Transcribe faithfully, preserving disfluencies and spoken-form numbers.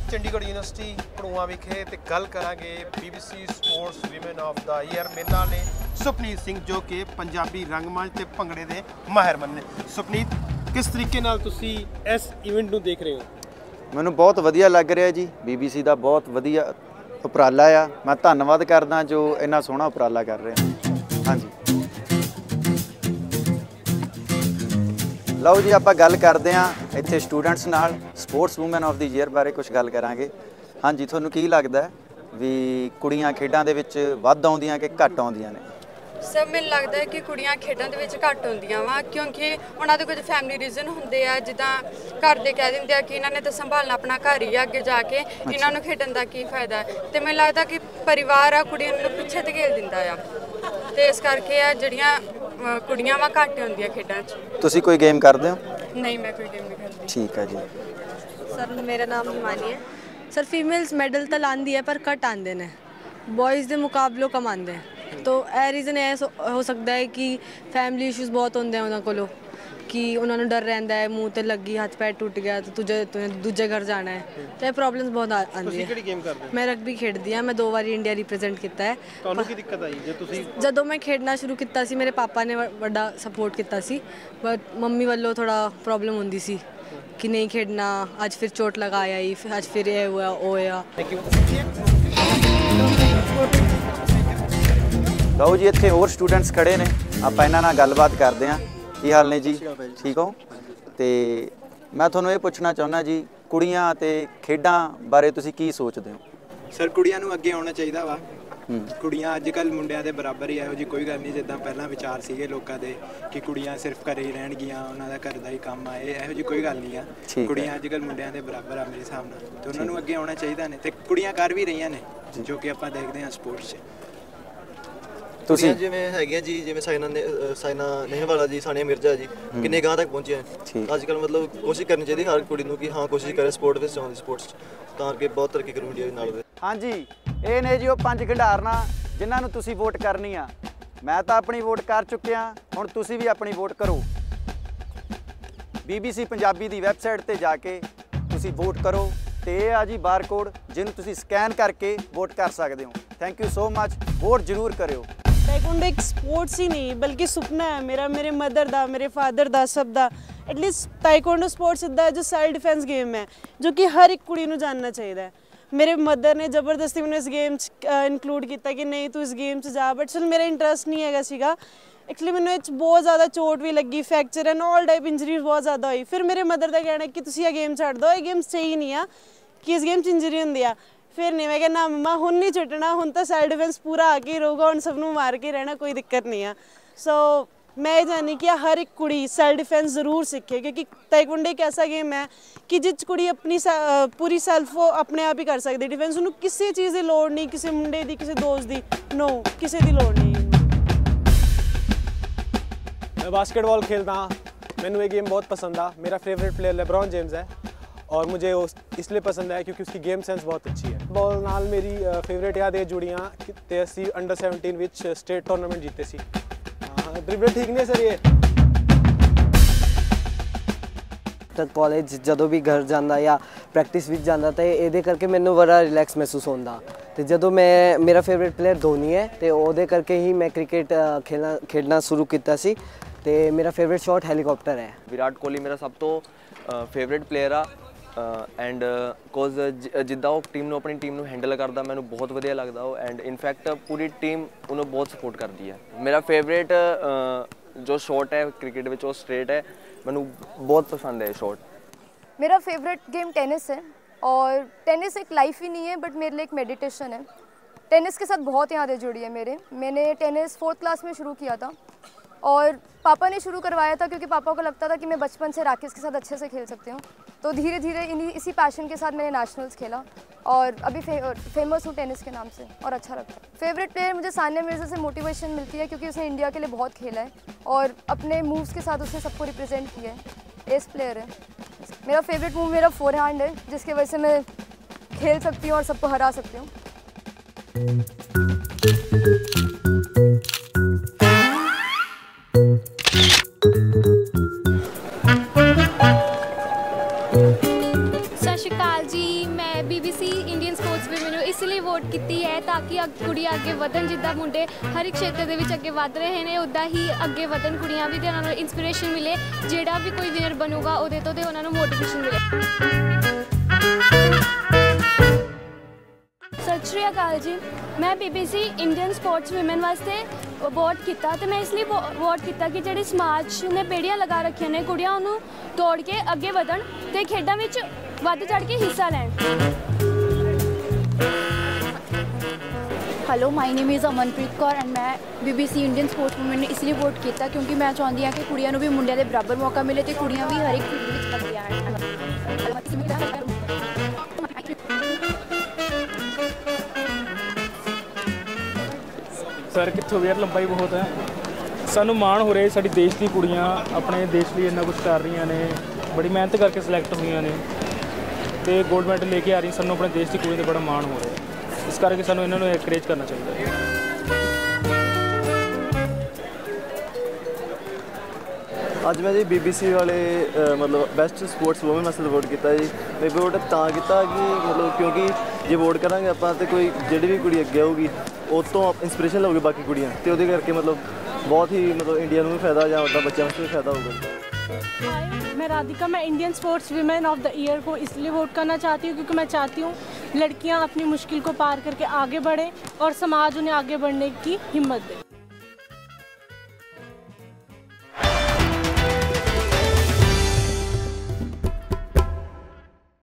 Chandigarh university ਪੜੂਆ ਵਿਖੇ ਤੇ ਗੱਲ ਕਰਾਂਗੇ BBC sports women of the year. ਮੇਰੇ ਨਾਲ ਨੇ ਸੁਪਨੀਤ ਸਿੰਘ ਜੋ ਕਿ ਪੰਜਾਬੀ ਰੰਗਮੰਚ ਤੇ ਭੰਗੜੇ ਦੇ ਮਾਹਿਰ ਮੰਨੇ। ਸੁਪਨੀਤ, ਕਿਸ ਤਰੀਕੇ ਨਾਲ ਤੁਸੀਂ ਇਸ ਇਵੈਂਟ ਨੂੰ ਦੇਖ ਰਹੇ ਹੋ? ਮੈਨੂੰ ਬਹੁਤ ਵਧੀਆ ਲੱਗ ਰਿਹਾ ਜੀ। ਬੀਬੀਸੀ ਦਾ ਬਹੁਤ ਵਧੀਆ ਉਪਰਾਲਾ ਆ। ਮੈਂ ਧੰਨਵਾਦ ਕਰਦਾ ਜੋ ਇੰਨਾ ਸੋਹਣਾ ਉਪਰਾਲਾ ਕਰ ਰਹੇ ਹਾਂ। ਹਾਂਜੀ, ਲਓ ਜੀ ਆਪਾਂ ਗੱਲ ਕਰਦੇ ਹਾਂ ਇੱਥੇ ਸਟੂਡੈਂਟਸ ਨਾਲ। Sports woman of the year ਬਾਰੇ ਕੁਝ ਗੱਲ ਕਰਾਂਗੇ। ਹਾਂਜੀ, ਤੁਹਾਨੂੰ ਕੀ ਲੱਗਦਾ ਵੀ ਕੁੜੀਆਂ ਖੇਡਾਂ ਦੇ ਵਿੱਚ ਵੱਧ ਆਉਂਦੀਆਂ ਕਿ ਘੱਟ ਆਉਂਦੀਆਂ ਨੇ? ਸਰ, ਮੈਨੂੰ ਲੱਗਦਾ ਹੈ ਕਿ ਕੁੜੀਆਂ ਖੇਡਾਂ ਦੇ ਵਿੱਚ ਘੱਟ ਹੁੰਦੀਆਂ ਵਾ, ਕਿਉਂਕਿ ਉਹਨਾਂ ਦੇ ਕੁਝ ਫੈਮਿਲੀ ਰੀਜ਼ਨ ਹੁੰਦੇ ਆ। ਜਿੱਦਾਂ ਘਰ ਦੇ ਕਹਿ ਦਿੰਦੇ ਆ ਕਿ ਇਹਨਾਂ ਨੇ ਤਾਂ ਸੰਭਾਲਣਾ ਆਪਣਾ ਘਰ ਹੀ ਆ, ਅੱਗੇ ਜਾ ਕੇ ਇਹਨਾਂ ਨੂੰ ਖੇਡਣ ਦਾ ਕੀ ਫਾਇਦਾ। ਤੇ ਮੈਨੂੰ ਲੱਗਦਾ ਕਿ ਪਰਿਵਾਰ ਆ ਕੁੜੀਆਂ ਨੂੰ ਪਿੱਛੇ ਧਕੇਲ ਦਿੰਦਾ ਆ, ਤੇ ਇਸ ਕਰਕੇ ਆ ਜਿਹੜੀਆਂ ਕੁੜੀਆਂ ਵਾ ਘੱਟ ਹੁੰਦੀਆਂ ਖੇਡਾਂ 'ਚ। ਤੁਸੀਂ ਕੋਈ ਗੇਮ ਕਰਦੇ ਹੋ? ਨਹੀਂ, ਮੈਂ ਕੋਈ ਗੇਮ ਨਹੀਂ ਕਰਦੀ। ਠੀਕ ਹੈ ਜੀ। ਸਰ, ਮੇਰਾ ਨਾਮ ਹਿਮਾਨੀ ਹੈ। ਸਰ, ਫੀਮੇਲਸ ਮੈਡਲ ਤਾਂ ਲਾਉਂਦੀ ਹੈ ਪਰ ਘੱਟ ਆਉਂਦੇ ਨੇ, ਬॉयज़ ਦੇ ਮੁਕਾਬਲੇ ਕਮ ਆਉਂਦੇ। तो यह रीज़न यह हो सकता है कि फैमिली इशूज़ बहुत होंगे उन्होंने कोलों कि उन्होंने डर रहिंदा है मूँह ते लगी हाथ पैर टूट गया तो तुझे तुझे दूजे घर जाना है, तो यह प्रॉब्लम्स बहुत आती है। मैं रग्बी खेडदी हाँ, मैं दो बार इंडिया रिप्रेजेंट किया है। ਤੁਹਾਨੂੰ ਕੀ ਦਿੱਕਤ ਆਈ ਜੇ ਤੁਸੀਂ? ਜਦੋਂ मैं खेडना शुरू किया सी मेरे पापा ने बड़ा सपोर्ट किया सी, बट मम्मी वालों थोड़ा प्रॉब्लम होंदी सी कि नहीं खेडना, अज फिर चोट लगा आई, अज फिर ये हुआ वो हुआ। ਲਓ ਜੀ, ਇੱਥੇ ਹੋਰ ਸਟੂਡੈਂਟਸ ਖੜੇ ਨੇ, ਆਪਾਂ ਇਹਨਾਂ ਨਾਲ ਗੱਲਬਾਤ ਕਰਦੇ ਹਾਂ। ਕੀ ਹਾਲ ਨੇ ਜੀ? ਠੀਕ ਹੋ? ਤੇ ਮੈਂ ਤੁਹਾਨੂੰ ਇਹ ਪੁੱਛਣਾ ਚਾਹੁੰਦਾ ਜੀ, ਕੁੜੀਆਂ ਤੇ ਖੇਡਾਂ ਬਾਰੇ ਤੁਸੀਂ ਕੀ ਸੋਚਦੇ ਹੋ? ਸਰ, ਕੁੜੀਆਂ ਨੂੰ ਅੱਗੇ ਆਉਣਾ ਚਾਹੀਦਾ ਵਾ। ਕੁੜੀਆਂ ਅੱਜ ਕੱਲ੍ਹ ਮੁੰਡਿਆਂ ਦੇ ਬਰਾਬਰ ਹੀ, ਇਹੋ ਜਿਹੀ ਕੋਈ ਗੱਲ ਨਹੀਂ ਜਿੱਦਾਂ ਪਹਿਲਾਂ ਵਿਚਾਰ ਸੀਗੇ ਲੋਕਾਂ ਦੇ ਕਿ ਕੁੜੀਆਂ ਸਿਰਫ ਘਰੇ ਹੀ ਰਹਿਣਗੀਆਂ, ਉਹਨਾਂ ਦਾ ਘਰ ਦਾ ਹੀ ਕੰਮ ਆ। ਇਹ ਇਹੋ ਜਿਹੀ ਕੋਈ ਗੱਲ ਨਹੀਂ ਆ। ਕੁੜੀਆਂ ਅੱਜ ਕੱਲ੍ਹ ਮੁੰਡਿਆਂ ਦੇ ਬਰਾਬਰ ਆ ਮੇਰੇ ਹਿਸਾਬ ਨਾਲ, ਤੇ ਉਹਨਾਂ ਨੂੰ ਅੱਗੇ ਆਉਣਾ ਚਾਹੀਦਾ ਨੇ, ਤੇ ਕੁੜੀਆਂ ਕਰ ਵੀ ਰਹੀਆਂ ਨੇ, ਜੋ ਕਿ ਆਪਾਂ ਦੇਖਦੇ ਹਾਂ ਸਪੋਰਟਸ 'ਚ। ਤੁਸੀਂ ਜਿਵੇਂ ਹੈਗੀਆਂ ਜੀ, ਜਿਵੇਂ ਸਾਇਨਾ ਨੇ ਸਾਇਨਾ ਨੇਹਵਾਲ ਜੀ, ਸਾਨੀਆ ਮਿਰਜ਼ਾ ਜੀ, ਕਿੰਨੇ ਗਾਂ ਤੱਕ ਪਹੁੰਚੇ ਅੱਜ ਕੱਲ੍ਹ। ਮਤਲਬ ਕੋਸ਼ਿਸ਼ ਕਰਨੀ ਚਾਹੀਦੀ ਹਰ ਕੁੜੀ ਨੂੰ ਕਿ ਹਾਂ ਕੋਸ਼ਿਸ਼ ਕਰੇ ਸਪੋਰਟ ਵਿੱਚ ਆਉਣ ਦੀ, ਸਪੋਰਟਸ 'ਚ, ਤਾਂ ਕਰਕੇ ਬਹੁਤ ਤਰੱਕੀ ਕਰੂ ਇੰਡੀਆ ਨਾਲ। ਹਾਂਜੀ, ਇਹ ਨੇ ਜੀ ਉਹ ਪੰਜ ਖਿਡਾਰਨਾਂ ਜਿਨ੍ਹਾਂ ਨੂੰ ਤੁਸੀਂ ਵੋਟ ਕਰਨੀ ਆ। ਮੈਂ ਤਾਂ ਆਪਣੀ ਵੋਟ ਕਰ ਚੁੱਕਿਆ, ਹੁਣ ਤੁਸੀਂ ਵੀ ਆਪਣੀ ਵੋਟ ਕਰੋ। ਬੀਬੀਸੀ ਪੰਜਾਬੀ ਦੀ ਵੈਬਸਾਈਟ ਤੇ ਜਾ ਕੇ ਤੁਸੀਂ ਵੋਟ ਕਰੋ, ਤੇ ਇਹ ਆ ਜੀ ਬਾਰਕੋਡ ਜਿਹਨੂੰ ਤੁਸੀਂ ਸਕੈਨ ਕਰਕੇ ਵੋਟ ਕਰ ਸਕਦੇ ਹੋ। Thank you so much. Vote ਜ਼ਰੂਰ ਕਰਿਓ। ਟਾਈਕਵਾਂਡੋ ਇੱਕ ਸਪੋਰਟਸ ਹੀ ਨਹੀਂ ਬਲਕਿ ਸੁਪਨਾ ਹੈ ਮੇਰਾ, ਮੇਰੇ ਮਦਰ ਦਾ, ਮੇਰੇ ਫਾਦਰ ਦਾ, ਸਭ ਦਾ। ਐਟਲੀਸਟ ਟਾਈਕਵਾਂਡੋ ਸਪੋਰਟਸ ਇੱਦਾਂ ਜੋ ਸੈਲਫ ਡਿਫੈਂਸ ਗੇਮ ਹੈ, ਜੋ ਕਿ ਹਰ ਇੱਕ ਕੁੜੀ ਨੂੰ ਜਾਣਨਾ ਚਾਹੀਦਾ ਹੈ। ਮੇਰੇ ਮਦਰ ਨੇ ਜ਼ਬਰਦਸਤੀ ਮੈਨੂੰ ਇਸ ਗੇਮ 'ਚ ਇਨਕਲੂਡ ਕੀਤਾ ਕਿ ਨਹੀਂ ਤੂੰ ਇਸ ਗੇਮ 'ਚ ਜਾ, ਬਟ ਚਲ ਮੇਰਾ ਇੰਟਰਸਟ ਨਹੀਂ ਹੈਗਾ ਸੀਗਾ। ਐਕਚੁਅਲੀ ਮੈਨੂੰ ਇਹ 'ਚ ਬਹੁਤ ਜ਼ਿਆਦਾ ਚੋਟ ਵੀ ਲੱਗੀ, fracture and all type injury ਬਹੁਤ ਜ਼ਿਆਦਾ ਹੋਈ। ਫਿਰ ਮੇਰੇ ਮਦਰ ਦਾ ਕਹਿਣਾ ਕਿ ਤੁਸੀਂ ਇਹ ਗੇਮ ਛੱਡ ਦਿਓ, ਇਹ ਗੇਮ ਸਹੀ ਨਹੀਂ ਆ, ਕਿ ਇਸ ਗੇਮ 'ਚ ਇੰਜਰੀ ਹੁੰਦੀ ਆ। ਫਿਰ ਨਹੀਂ, ਮੈਂ ਕਹਿੰਦਾ ਮੰਮਾ ਹੁਣ ਨਹੀਂ ਛੱਡਣਾ, ਹੁਣ ਤਾਂ ਸੈਲਫ ਡਿਫੈਂਸ ਪੂਰਾ ਆ ਕੇ ਹੀ ਰਹੂਗਾ, ਹੁਣ ਸਭ ਨੂੰ ਮਾਰ ਕੇ ਰਹਿਣਾ, ਕੋਈ ਦਿੱਕਤ ਨਹੀਂ ਆ। ਸੋ ਮੈਂ ਇਹ ਚਾਹੁੰਦੀ ਕਿ ਹਰ ਇੱਕ ਕੁੜੀ ਸੈਲਫ ਡਿਫੈਂਸ ਜ਼ਰੂਰ ਸਿੱਖੇ, ਕਿਉਂਕਿ ਟਾਈਕਵਾਂਡੋ ਇੱਕ ਐਸਾ ਗੇਮ ਹੈ ਕਿ ਜਿਸ 'ਚ ਕੁੜੀ ਆਪਣੀ ਪੂਰੀ ਸੈਲਫ ਆਪਣੇ ਆਪ ਹੀ ਕਰ ਸਕਦੀ ਡਿਫੈਂਸ। ਉਹਨੂੰ ਕਿਸੇ ਚੀਜ਼ ਦੀ ਲੋੜ ਨਹੀਂ, ਕਿਸੇ ਮੁੰਡੇ ਦੀ, ਕਿਸੇ ਦੋਸਤ ਦੀ, ਨੋ, ਕਿਸੇ ਦੀ ਲੋੜ ਨਹੀਂ। मैं बास्केटबॉल खेलता हाँ, मैंने ये गेम बहुत पसंद आ। मेरा फेवरेट प्लेयर लेब्रॉन जेम्स है और मुझे इसलिए पसंद है क्योंकि उसकी गेम सेंस बहुत अच्छी है। बॉल नाल मेरी फेवरेट याद है जुड़ियाँ ते असी अंडर सैवनटीन विच स्टेट टूरनामेंट जीते सी। ड्रिबल ठीक नहीं सर ये तक कॉलेज जदों भी घर जाता या प्रैक्टिस विच जाता तो ये करके मैनू बड़ा रिलैक्स महसूस होता। तो जदों मैं मेरा फेवरेट प्लेयर धोनी है तो वो करके ही मैं क्रिकेट खेलना खेलना शुरू किया सी। तो मेरा फेवरेट शॉट हैलीकॉप्टर है। विराट कोहली मेरा सब तो फेवरेट प्लेयर आ एंड कोज जिद्दां वो टीम नूं अपनी टीम नूं हैंडल करदा मैनूं बहुत वधिया लगदा वो, एंड इनफैक्ट पूरी टीम उन्होंने बहुत सपोर्ट करती है। मेरा फेवरेट जो शॉट है क्रिकेट में वो स्ट्रेट है, मैनूं बहुत पसंद है शॉट। मेरा फेवरेट गेम टेनिस है और टेनिस एक लाइफ ही नहीं है बट मेरे लिए एक मेडिटेशन है। टेनिस के साथ बहुत यादें जुड़ी है मेरे। मैंने टेनिस फोर्थ क्लास में शुरू किया था और पापा ने शुरू करवाया था क्योंकि पापा को लगता था कि मैं बचपन से राकेश के साथ अच्छे से खेल सकती हूँ। तो धीरे धीरे इन्हीं इसी पैशन के साथ मैंने नेशनल्स खेला और अभी फे, फेमस हूँ टेनिस के नाम से और अच्छा लगता है। फेवरेट प्लेयर मुझे सानिया मिर्ज़ा से मोटिवेशन मिलती है क्योंकि उसने इंडिया के लिए बहुत खेला है और अपने मूव्स के साथ उसने सबको रिप्रेजेंट किया है। एस प्लेयर है। मेरा फेवरेट मूव मेरा फोर हैंड है जिसकी वजह से मैं खेल सकती हूँ और सबको हरा सकती हूँ। सत श्री अकाल जी, मैं बीबीसी इंडियन स्पोर्ट्स वीमेन ਨੂੰ ਇਸ ਲਈ ਵੋਟ ਕੀਤੀ ਹੈ ਤਾਂ ਕਿ ਕੁੜੀਆਂ ਅੱਗੇ ਵਧਣ। ਜਿੱਦਾਂ ਮੁੰਡੇ ਹਰ ਇੱਕ ਖੇਤਰ ਦੇ ਵਿੱਚ ਅੱਗੇ ਵਧ ਰਹੇ ਨੇ ਉੱਦਾਂ ਹੀ ਅੱਗੇ ਵਧਣ ਕੁੜੀਆਂ ਵੀ, ਤੇ ਉਹਨਾਂ ਨੂੰ ਇਨਸਪੀਰੇਸ਼ਨ ਮਿਲੇ। ਜਿਹੜਾ ਵੀ ਕੋਈ ਵਿਨਰ ਬਣੂਗਾ ਉਹਦੇ ਤੋਂ ਤੇ ਉਹਨਾਂ ਨੂੰ ਮੋਟੀਵੇਸ਼ਨ ਮਿਲੇ। ਸਤਿ ਸ਼੍ਰੀ ਅਕਾਲ ਜੀ, ਮੈਂ ਬੀਬੀਸੀ ਇੰਡੀਅਨ ਸਪੋਰਟਸ ਵੀਮਨ ਵਾਸਤੇ ਵੋਟ ਕੀਤਾ ਤੇ ਮੈਂ ਇਸ ਲਈ ਵੋਟ ਕੀਤਾ ਕਿ ਜਿਹੜੇ ਸਮਾਜ ਨੇ ਪੀੜ੍ਹੀਆਂ ਲਗਾ ਰੱਖੀਆਂ ਨੇ ਕੁੜੀਆਂ ਉਹਨੂੰ ਤੋੜ ਕੇ ਅੱਗੇ ਵਧਣ ਤੇ ਖੇਡਾਂ ਵਿੱਚ ਵੱਧ ਚੜ੍ਹ ਕੇ ਹਿੱਸਾ ਲੈਣ। Hello, my name is Amanpreet Kaur and ਮੈਂ ਬੀਬੀਸੀ ਇੰਡੀਅਨ ਸਪੋਰਟਸ ਵੂਮਨ ਨੂੰ ਇਸ ਲਈ ਵੋਟ ਕੀਤਾ ਕਿਉਂਕਿ ਮੈਂ ਚਾਹੁੰਦੀ ਹਾਂ ਕਿ ਕੁੜੀਆਂ ਨੂੰ ਵੀ ਮੁੰਡਿਆਂ ਦੇ ਬਰਾਬਰ ਮੌਕਾ ਮਿਲੇ ਤੇ ਕੁੜੀਆਂ ਵੀ ਹਰ ਇੱਕ ਫੀਲਡ ਵਿੱਚ ਅੱਗੇ ਆਉਣ। ਸਰ ਕਿੱਥੋਂ ਵੇਅਰ ਲੰਬਾਈ ਬਹੁਤ ਹੈ। ਸਾਨੂੰ ਮਾਣ ਹੋ ਰਿਹਾ ਸਾਡੀ ਦੇਸ਼ ਦੀ ਕੁੜੀਆਂ ਆਪਣੇ ਦੇਸ਼ ਲਈ ਇੰਨਾ ਕੁਝ ਕਰ ਰਹੀਆਂ ਨੇ, ਬੜੀ ਮਿਹਨਤ ਕਰਕੇ ਸਿਲੈਕਟ ਹੋਈਆਂ ਨੇ ਤੇ ਗੋਲਡ ਮੈਡਲ ਲੈ ਕੇ ਆ ਰਹੀਆਂ। ਸਾਨੂੰ ਆਪਣੇ ਦੇਸ਼ ਦੀ ਕੁੜੀ 'ਤੇ ਬੜਾ ਮਾਣ ਹੋ ਰਿਹਾ, ਇਸ ਕਰਕੇ ਸਾਨੂੰ ਇਹਨਾਂ ਨੂੰ ਐਨਕਰੇਜ ਕਰਨਾ ਚਾਹੀਦਾ ਹੈ। ਅੱਜ ਮੈਂ ਜੀ ਬੀਬੀਸੀ ਵਾਲੇ ਮਤਲਬ ਬੈਸਟ ਸਪੋਰਟਸ ਵੂਮਨ ਵਾਸਤੇ ਵੋਟ ਕੀਤਾ ਜੀ। ਮੈਂ ਵੋਟ ਤਾਂ ਕੀਤਾ ਕਿ ਮਤਲਬ ਕਿਉਂਕਿ ਜੇ ਵੋਟ ਕਰਾਂਗੇ ਆਪਾਂ ਤੇ ਕੋਈ ਜਿਹੜੀ ਵੀ ਕੁੜੀ ਅੱਗੇ ਆਊਗੀ ਉਹ ਤੋਂ ਇੰਸਪੀਰੇਸ਼ਨ ਲਊਗੀ ਬਾਕੀ ਕੁੜੀਆਂ ਤੇ ਉਹਦੇ ਕਰਕੇ ਮਤਲਬ ਬਹੁਤ ਹੀ ਮਤਲਬ ਇੰਡੀਆ ਨੂੰ ਵੀ ਫਾਇਦਾ ਜਾਂ ਉੱਦਾਂ ਬੱਚਿਆਂ ਵਾਸਤੇ ਵੀ ਫਾਇਦਾ होगा। मैं राधिका, मैं Indian sports women of the year को इसलिए वोट करना चाहती हूँ क्योंकि मैं चाहती हूँ लड़कियाँ अपनी मुश्किल को पार करके आगे बढ़ें और समाज उन्हें आगे बढ़ने की हिम्मत दे।